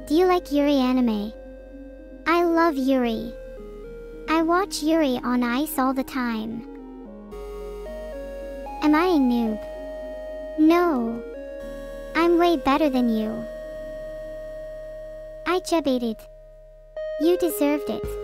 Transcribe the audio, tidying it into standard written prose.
Do you like Yuri anime? I love Yuri. I watch Yuri on Ice all the time. Am I a noob? No. I'm way better than you. I debated. You deserved it.